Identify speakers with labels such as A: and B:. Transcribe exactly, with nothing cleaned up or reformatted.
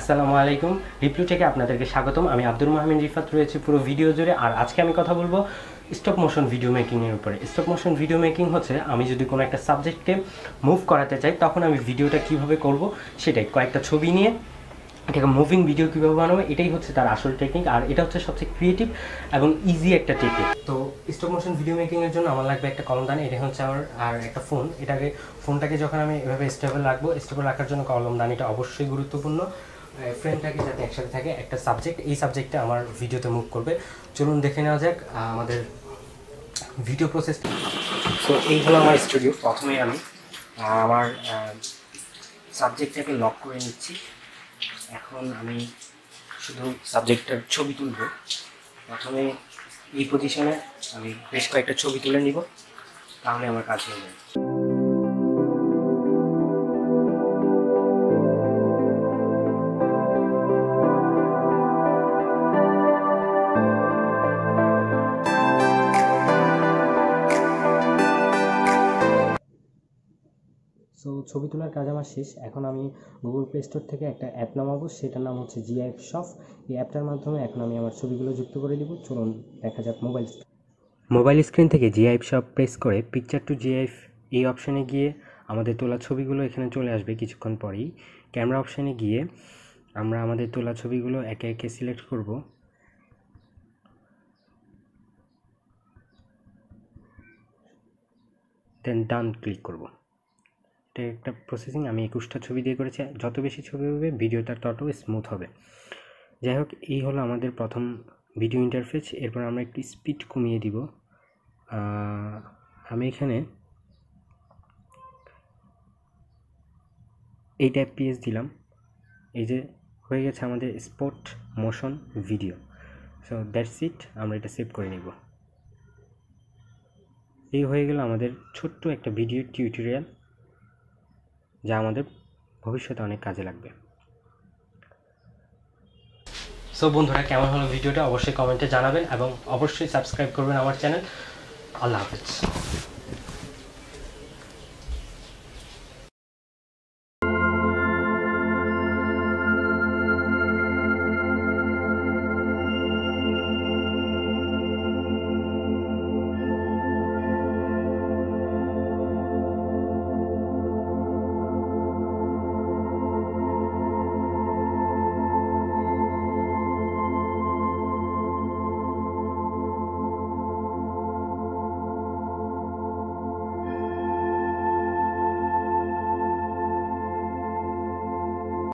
A: আসসালামু আলাইকুম, রিপ্লু থেকে আপনাদেরকে স্বাগতম। আমি আব্দুর মাহমিন রিফাত রয়েছি পুরো ভিডিও জুড়ে। আর আজকে আমি কথা বলবো স্টপ মোশন ভিডিও মেকিংয়ের উপরে। স্টপ মোশন ভিডিও মেকিং হচ্ছে আমি যদি কোনো একটা সাবজেক্টকে মুভ করাতে চাই তখন আমি ভিডিওটা কীভাবে করব সেটাই, কয়েকটা ছবি নিয়ে এটাকে মুভিং ভিডিও কীভাবে বানাবো, এটাই হচ্ছে তার আসল টেকনিক। আর এটা হচ্ছে সবচেয়ে ক্রিয়েটিভ এবং ইজি একটা টেকনিক। তো স্টপ মোশন ভিডিও মেকিংয়ের জন্য আমার লাগবে একটা কলমদানি, এটা হচ্ছে আমার, আর একটা ফোন। এটাকে ফোনটাকে যখন আমি এভাবে স্টেবল রাখবো, স্টেবল রাখার জন্য কলমদানিটা অবশ্যই গুরুত্বপূর্ণ। ফ্রেমটাকে যাতে একসাথে থাকে, একটা সাবজেক্ট, এই সাবজেক্টটা আমার ভিডিওতে মুভ করবে। চলুন দেখে নেওয়া যাক আমাদের ভিডিও প্রসেসটা। সো এই হলো আমার স্টুডিও। প্রথমে আমি আমার সাবজেক্টটাকে লক করে নিচ্ছি। এখন আমি শুধু সাবজেক্টটার ছবি তুলব। প্রথমে এই পজিশনে আমি বেশ কয়েকটা ছবি তুলে নিব, তাহলে আমার কাজ হয়ে যাবে। সো ছবি তোলার কাজ আমার শেষ। এখন আমি গুগল প্লে স্টোর থেকে একটা অ্যাপ নামাবো, সেটার নাম হচ্ছে জিআইএফ শপ। এই অ্যাপটার মাধ্যমে এখন আমি আমার ছবিগুলো যুক্ত করে দিব। চলুন দেখা যাক। মোবাইল মোবাইল স্ক্রিন থেকে জিআইএফ শপ প্রেস করে পিকচার টু জিআইএফ এই অপশানে গিয়ে আমাদের তোলা ছবিগুলো এখানে চলে আসবে কিছুক্ষণ পরেই। ক্যামেরা অপশানে গিয়ে আমরা আমাদের তোলা ছবিগুলো একে একে সিলেক্ট করব। দেন ডান ক্লিক করব। এটা একটা প্রসেসিং। আমি একুশটা ছবি দিয়ে করেছি। যত বেশি ছবি হবে ভিডিওটা তত স্মুথ হবে। যাই হোক, এই হলো আমাদের প্রথম ভিডিও ইন্টারফেস। এরপর আমরা একটু স্পিড কমিয়ে দিব। আমি এখানে এইট এফপিএস দিলাম। এই যে হয়ে গেছে আমাদের spot motion video. So that's it, আমরা এটা সেভ করে নিব। এই হয়ে গেল আমাদের ছোট্ট একটা ভিডিও টিউটোরিয়াল, যা আমাদের ভবিষ্যতে অনেক কাজে লাগবে। সো বন্ধুরা, কেমন হলো ভিডিওটা অবশ্যই কমেন্টে জানাবেন এবং অবশ্যই সাবস্ক্রাইব করবেন আমার চ্যানেল। আল্লাহ হাফেজ।